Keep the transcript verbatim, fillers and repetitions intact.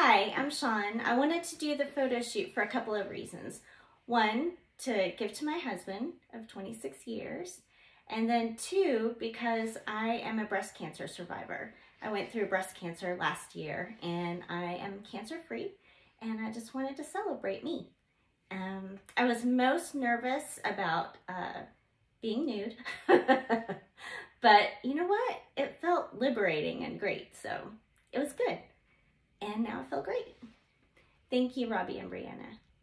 Hi, I'm Shawn. I wanted to do the photo shoot for a couple of reasons. One, to give to my husband of twenty-six years, and then two, because I am a breast cancer survivor. I went through breast cancer last year and I am cancer-free, and I just wanted to celebrate me. Um, I was most nervous about uh, being nude, but you know what? It felt liberating and great, so it was good. And now I feel great. Thank you, Robbie and Brianna.